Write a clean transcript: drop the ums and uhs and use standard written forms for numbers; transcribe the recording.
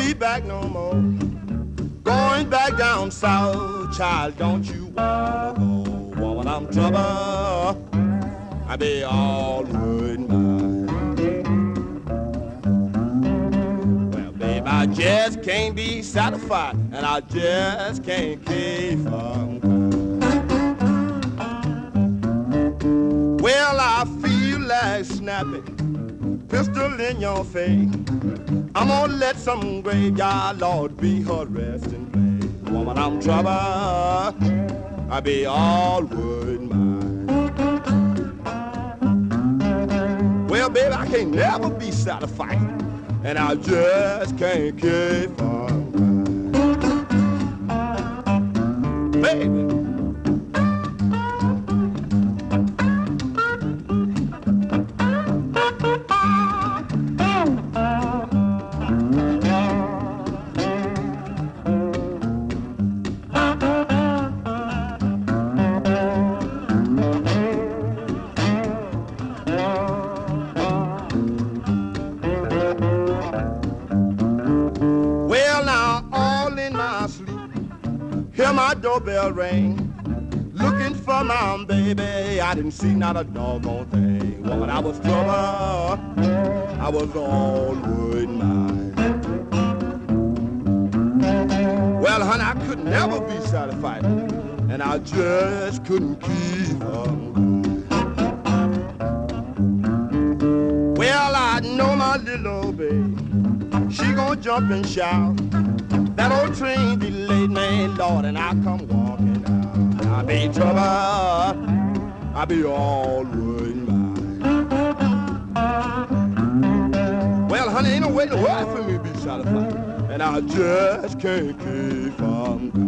be back no more. Going back down south, child, don't you wanna go? Woman, I'm trouble. I be all worried mine. Well, babe, I just can't be satisfied, and I just can't keep from crying. Well, I feel like snapping, pistol in your face. I'm gonna let some graveyard lord be her resting place. Woman, I'm trouble. I be all worried mine. Well, baby, I can't never be satisfied, and I just can't keep from crying. Baby. Hear my doorbell ring, looking for my baby. I didn't see not a doggone thing. Woman, I was trouble. I was all worried mine. Well, honey, I could never be satisfied, and I just couldn't keep on. Well, I know my little baby, she gonna jump and shout. That old train delayed me, Lord, and I come walking out. I be trouble, I be all worried mine. Well, honey, ain't no way in the world for me to be satisfied, and I just can't keep on.